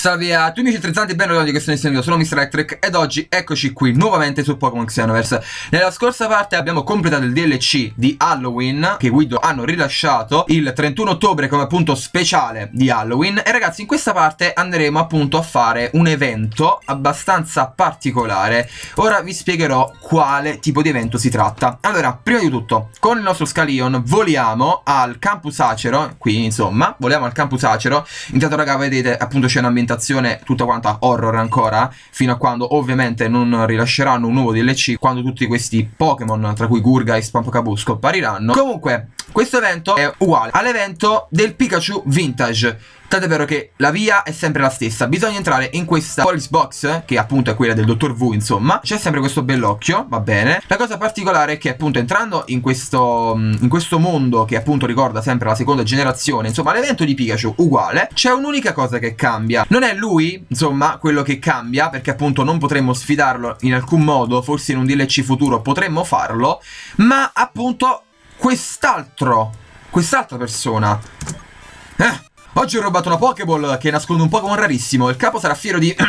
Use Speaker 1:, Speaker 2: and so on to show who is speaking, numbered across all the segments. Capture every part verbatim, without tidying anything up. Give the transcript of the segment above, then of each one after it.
Speaker 1: Salve a tutti amici trizzanti, ben ritrovati, questo è il sono mister Electric ed oggi eccoci qui nuovamente su Pokémon Xenoverse. Nella scorsa parte abbiamo completato il D L C di Halloween che Guido hanno rilasciato il trentuno ottobre come appunto speciale di Halloween. E ragazzi, in questa parte andremo appunto a fare un evento abbastanza particolare. Ora vi spiegherò quale tipo di evento si tratta. Allora, prima di tutto, con il nostro Scalion voliamo al Campus Acero. Qui insomma, voliamo al Campus Acero. Intanto raga, vedete appunto c'è un'ambientazione tutta quanta horror ancora, fino a quando ovviamente non rilasceranno un nuovo D L C, quando tutti questi Pokémon, tra cui Gurga e Spampacaboo, scompariranno. Comunque questo evento è uguale all'evento del Pikachu Vintage, tant'è vero che la via è sempre la stessa. Bisogna entrare in questa Police Box, che appunto è quella del dottor Wu, insomma. C'è sempre questo bellocchio, va bene. La cosa particolare è che appunto entrando in questo, in questo mondo, che appunto ricorda sempre la seconda generazione, insomma l'evento di Pikachu uguale, c'è un'unica cosa che cambia. Non è lui, insomma, quello che cambia, perché appunto non potremmo sfidarlo in alcun modo. Forse in un D L C futuro potremmo farlo, ma appunto quest'altro, quest'altra persona. Eh Oggi ho rubato una Pokéball che nasconde un Pokémon rarissimo. Il capo sarà fiero di...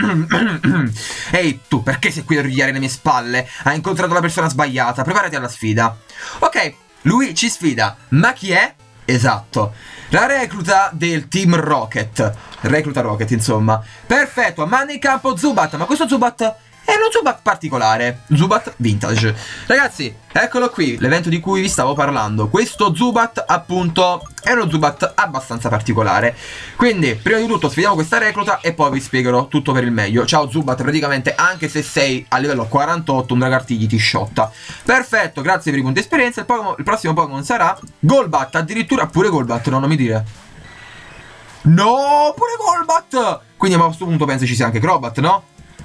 Speaker 1: Ehi tu, perché sei qui a rigliare le mie spalle? Hai incontrato la persona sbagliata, preparati alla sfida. Ok, lui ci sfida. Ma chi è? Esatto, la recluta del Team Rocket. Recluta Rocket, insomma. Perfetto, manda in campo Zubat. Ma questo Zubat è uno Zubat particolare, Zubat Vintage. Ragazzi, eccolo qui, l'evento di cui vi stavo parlando. Questo Zubat appunto è uno Zubat abbastanza particolare. Quindi prima di tutto sfidiamo questa recluta e poi vi spiegherò tutto per il meglio. Ciao Zubat, praticamente anche se sei a livello quarantotto un Dragartigli ti sciotta. Perfetto, grazie per i punti esperienza. Il, Pokémon, il prossimo Pokémon sarà Golbat, addirittura pure Golbat, no, non mi dire. No, pure Golbat. Quindi a questo punto penso ci sia anche Crobat, no?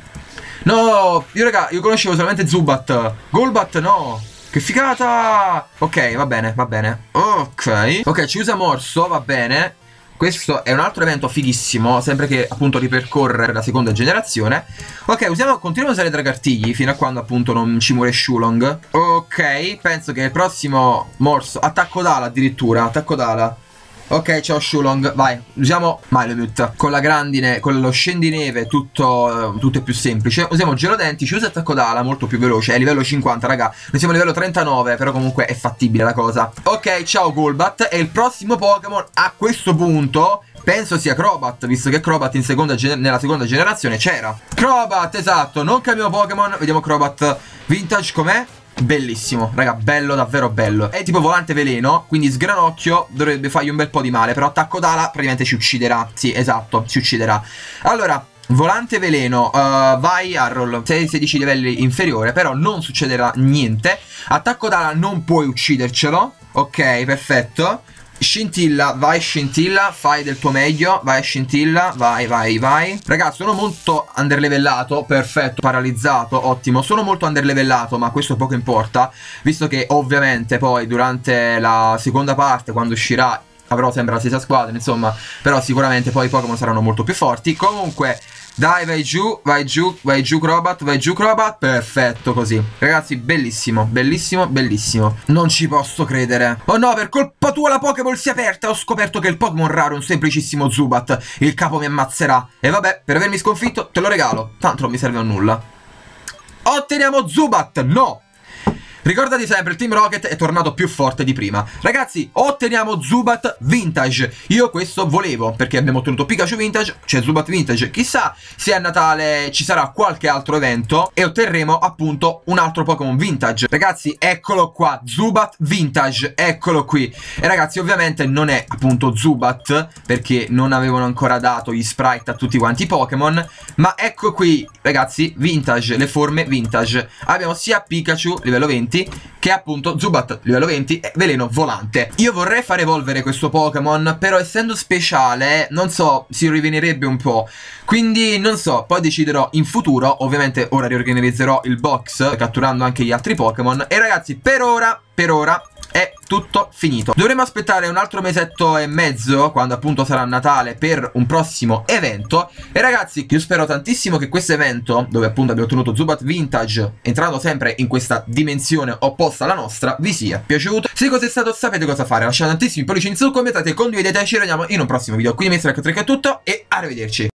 Speaker 1: No, io raga, io conoscevo solamente Zubat. Golbat no. Che figata. Ok, va bene, va bene. Ok. Ok, ci usa Morso, va bene. Questo è un altro evento fighissimo, sempre che appunto ripercorre la seconda generazione. Ok, usiamo, continuiamo a usare Dragartigli fino a quando appunto non ci muore Shulong. Ok, penso che il prossimo Morso, attacco d'ala addirittura, attacco d'ala. Ok, ciao Shulong, vai, usiamo Malemute. Con la grandine, con lo scendineve tutto, tutto è più semplice. Usiamo Gelodenti, ci usa attacco d'ala, molto più veloce, è livello cinquanta raga. Noi siamo a livello trentanove, però comunque è fattibile la cosa. Ok, ciao Golbat. E il prossimo Pokémon a questo punto penso sia Crobat, visto che Crobat in seconda nella seconda generazione c'era. Crobat, esatto, non cambiamo Pokémon. Vediamo Crobat Vintage com'è. Bellissimo, raga, bello, davvero bello. È tipo volante veleno, quindi sgranocchio dovrebbe fargli un bel po' di male. Però attacco d'ala praticamente ci ucciderà. Sì, esatto, ci ucciderà. Allora, volante veleno, uh, vai Arroll, sei sedici livelli inferiore, però non succederà niente. Attacco d'ala non puoi uccidercelo. Ok, perfetto. Scintilla, vai Scintilla, fai del tuo meglio, vai Scintilla, vai, vai, vai. Ragazzi, sono molto underlevellato, perfetto, paralizzato, ottimo. Sono molto underlevellato, ma questo poco importa, visto che ovviamente poi durante la seconda parte, quando uscirà, avrò sempre la stessa squadra, insomma. Però sicuramente poi i Pokémon saranno molto più forti. Comunque, dai, vai giù, vai giù, vai giù Crobat, vai giù Crobat. Perfetto così. Ragazzi, bellissimo, bellissimo, bellissimo. Non ci posso credere. Oh no, per colpa tua la Pokéball si è aperta. Ho scoperto che il Pokémon raro è un semplicissimo Zubat. Il capo mi ammazzerà. E vabbè, per avermi sconfitto te lo regalo. Tanto non mi serve a nulla. Otteniamo Zubat, no. Ricordati sempre, il Team Rocket è tornato più forte di prima. Ragazzi, otteniamo Zubat Vintage. Io questo volevo, perché abbiamo ottenuto Pikachu Vintage, c'è Zubat Vintage. Chissà se a Natale ci sarà qualche altro evento e otterremo appunto un altro Pokémon Vintage. Ragazzi, eccolo qua, Zubat Vintage, eccolo qui. E ragazzi, ovviamente non è appunto Zubat, perché non avevano ancora dato gli sprite a tutti quanti i Pokémon. Ma ecco qui, ragazzi, Vintage, le forme Vintage. Abbiamo sia Pikachu, livello venti, che appunto Zubat livello venti e veleno volante. Io vorrei far evolvere questo Pokémon, però essendo speciale non so, si rivenerebbe un po'. Quindi non so, poi deciderò in futuro. Ovviamente ora riorganizzerò il box catturando anche gli altri Pokémon. E ragazzi, per ora, per ora è tutto finito. Dovremo aspettare un altro mesetto e mezzo, quando appunto sarà Natale, per un prossimo evento. E ragazzi, io spero tantissimo che questo evento, dove appunto abbiamo ottenuto Zubat Vintage, entrando sempre in questa dimensione opposta alla nostra, vi sia piaciuto. Se così è stato, sapete cosa fare. Lasciate tantissimi pollici in su, commentate, condividete. Ci vediamo in un prossimo video. Quindi mister Electric è tutto e arrivederci.